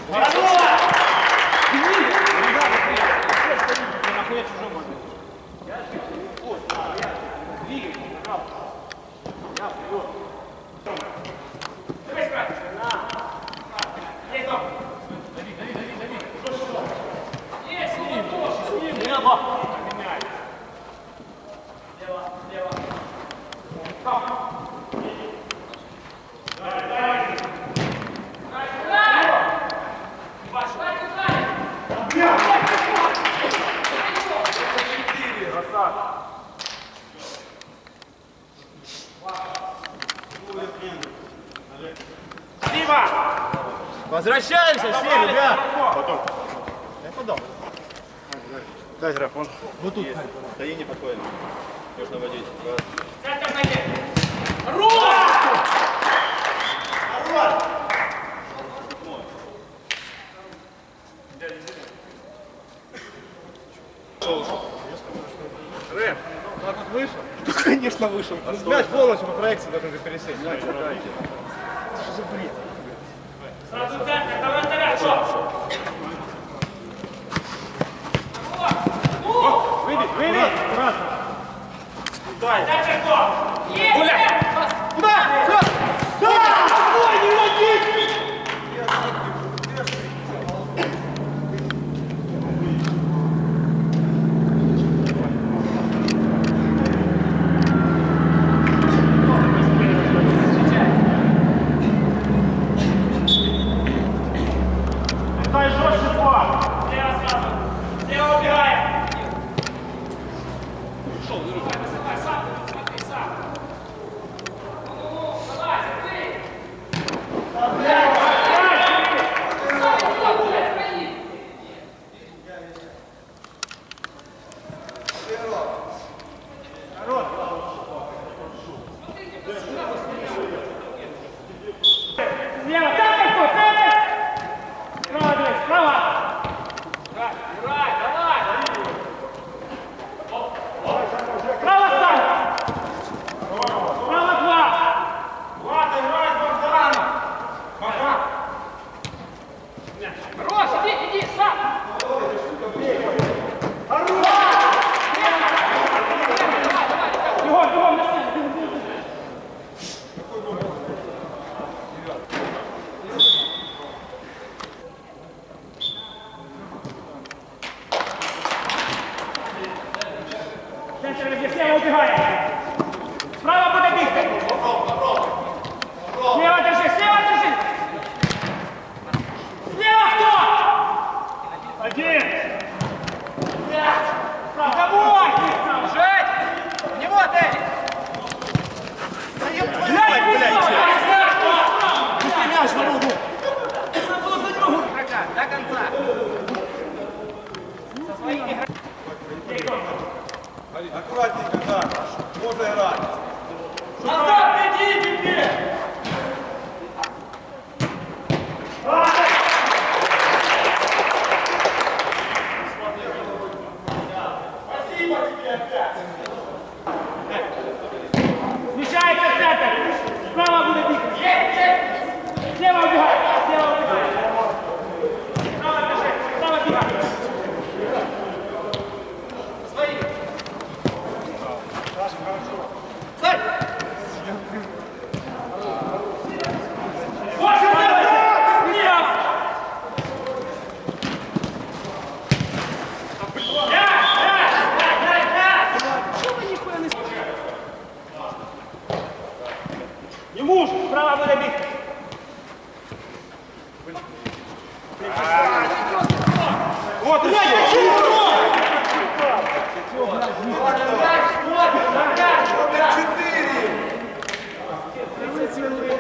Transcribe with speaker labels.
Speaker 1: Возвращаемся все, ребят! Потом. Я подал. Дай графон. Вот тут. Стои не подходит. Можно водить.
Speaker 2: Центр ноги! Рух!
Speaker 1: Рэм, так вот вышел? Ну, конечно, вышел. Мяч полностью по проекции должен же пересесть. Что за бред?
Speaker 2: Сразу центр, давай вторая, что?
Speaker 1: Выбей! Аккуратно! Дай!
Speaker 2: Центр, кто? Есть!
Speaker 1: Куда? Все! Да! Ой, не води! Дай жестче, пар!
Speaker 2: Слева сразу! Слева убегаем! Смотри, сам! Давай, смотри! Слева, центр, кто? Центр! Справа, дверь, справа! Играй, давай! Справа стань! Справа два!
Speaker 1: Влад, играй с Богданом! Пока!
Speaker 2: Хорош, иди, сам! Бегом, на сцену! Центр, где слева убегаем! Справа будет бігти! Слева держи! Слева кто?
Speaker 1: Один!
Speaker 2: Давай! Жать! Не вот ты!
Speaker 1: Пусти мяч на ногу!
Speaker 2: До конца!
Speaker 1: Аккуратненько, да. Можно играть.
Speaker 2: Назад, иди теперь!
Speaker 1: Спасибо тебе опять.
Speaker 2: Смещается центр! Справа будет бить! Есть! Слева убегай! Справа бежи! Справа бегай! Свои! Стой!
Speaker 1: Не муж!
Speaker 2: Справа буде бігти!
Speaker 1: Вот и все!